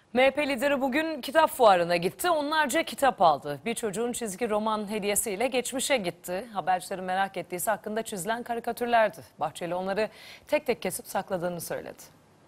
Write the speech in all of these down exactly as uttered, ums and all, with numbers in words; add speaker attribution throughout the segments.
Speaker 1: M H P lideri bugün kitap fuarına gitti. Onlarca kitap aldı. Bir çocuğun çizgi roman hediyesiyle geçmişe gitti. Habercilerin merak ettiyse hakkında çizilen karikatürlerdi. Bahçeli onları tek tek kesip sakladığını söyledi.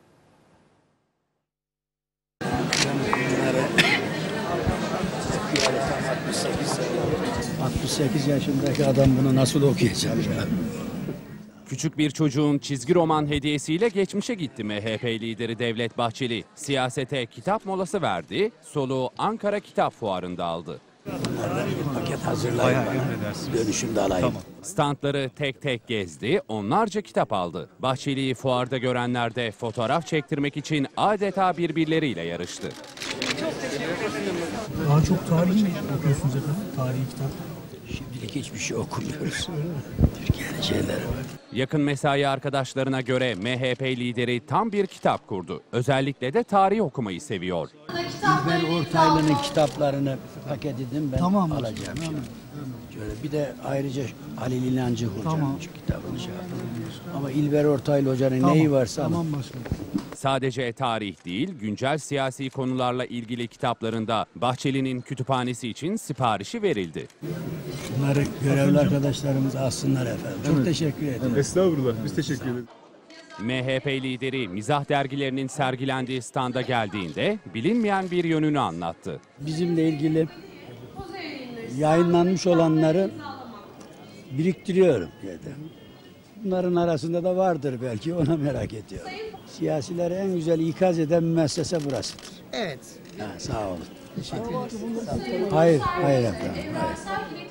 Speaker 2: altmış sekiz yaşındaki adam bunu nasıl okuyacak ya?
Speaker 3: Küçük bir çocuğun çizgi roman hediyesiyle geçmişe gitti M H P lideri Devlet Bahçeli. Siyasete kitap molası verdi, soluğu Ankara Kitap Fuarı'nda aldı.
Speaker 2: Bunlardan bir paket hazırlayın bana. Dönüşümde alayım. Tamam.
Speaker 3: Standları tek tek gezdi, onlarca kitap aldı. Bahçeli'yi fuarda görenler de fotoğraf çektirmek için adeta birbirleriyle yarıştı.
Speaker 4: Çok teşekkür ederim. Daha çok tarihi mi okuyorsunuz efendim? Tarihi kitap.
Speaker 2: Şimdilik hiçbir şey okumuyoruz. Türkiye'nin şeyleri var.
Speaker 3: Yakın mesai arkadaşlarına göre M H P lideri tam bir kitap kurdu. Özellikle de tarih okumayı seviyor.
Speaker 2: İlber Ortaylı'nın kitaplarını paket edin ben
Speaker 4: Tamam,
Speaker 2: alacağım.
Speaker 4: tamam,
Speaker 2: Şimdi. Şöyle bir de ayrıca Halil İnancı Hoca'nın
Speaker 4: Tamam.
Speaker 2: şu kitabını şey yapalım. Ama İlber Ortaylı Hoca'nın
Speaker 4: Tamam,
Speaker 2: neyi varsa
Speaker 4: tamam
Speaker 2: alın.
Speaker 4: başkanım.
Speaker 3: Sadece tarih değil, güncel siyasi konularla ilgili kitaplarında Bahçeli'nin kütüphanesi için siparişi verildi.
Speaker 2: Bunları görevli arkadaşlarımız alsınlar efendim. Çok teşekkür ederim.
Speaker 5: Estağfurullah. Biz teşekkür ederiz.
Speaker 3: M H P lideri mizah dergilerinin sergilendiği standa geldiğinde bilinmeyen bir yönünü anlattı.
Speaker 2: Bizimle ilgili yayınlanmış olanları biriktiriyorum dedi. Bunların arasında da vardır belki, ona merak ediyorum. Siyasileri en güzel ikaz eden müessese burasıdır.
Speaker 6: Evet.
Speaker 2: Ha, sağ olun. Teşekkür ederim. Hayır, hayır efendim. Hayır.